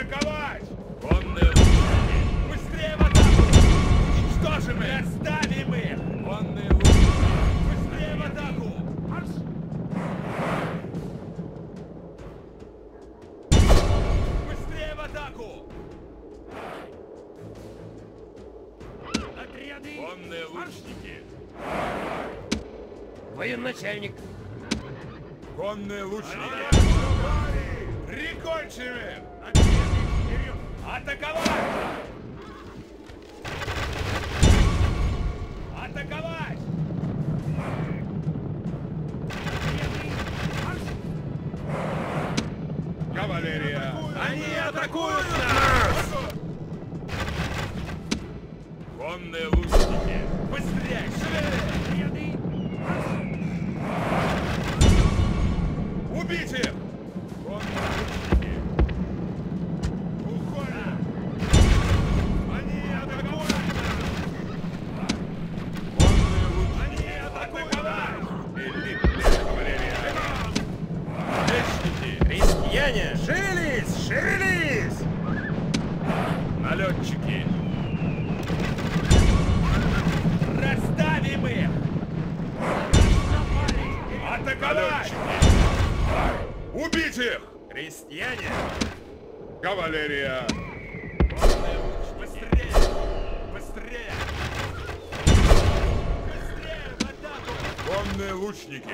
Атаковать! Конные лучники! Быстрее в атаку! Уничтожим их! Оставим их! Конные лучники! Быстрее в атаку! Марш! Быстрее в атаку! Отряды! Конные лучники! Военачальник! Конные лучники! Прикончим их! Атаковать! Атаковать! Кавалерия! Они атакуют нас! Конные лучники! Быстрее! Шевели! Убить их! Конные лучники! Уходим! Они атакуют нас! Конные лучники! Они атакуют! Элитная кавалерия! Мечники! Крестьяне! Шевелись! Шевелись! Налетчики! Расставим их! Атаковать! Убить их! Крестьяне! Кавалерия! Быстрее! Быстрее! Быстрее в атаку! Конные лучники!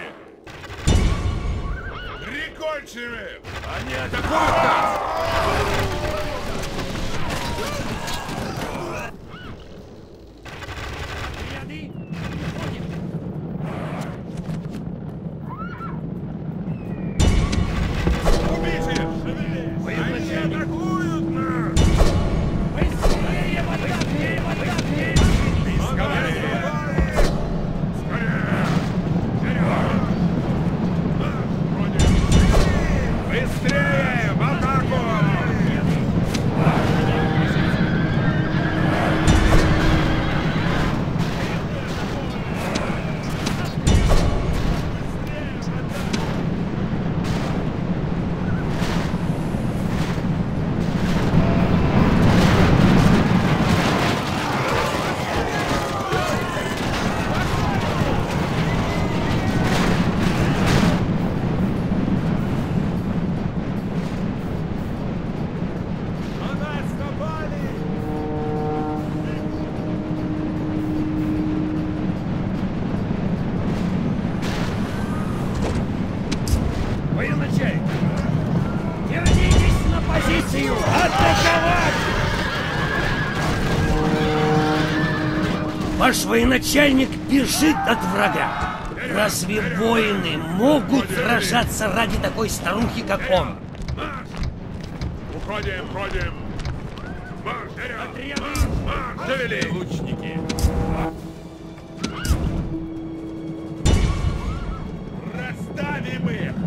Прикончим их! Они атакуют нас! Отряды! Уходим! Убить их! Шевелись! Они атакуют нас! Быстрее в атаку! Быстрее в атаку! Кавалерия! Скорее! Вперед! Быстрее! В атаку! На нас напали! Военачальник! Вернитесь на позицию! Атаковать! Ваш военачальник бежит от врага. Разве воины могут сражаться ради такой старухи, как он? Уходим, уходим! Марш! Вперед! Марш! Шевели! Лучники! Расставим их!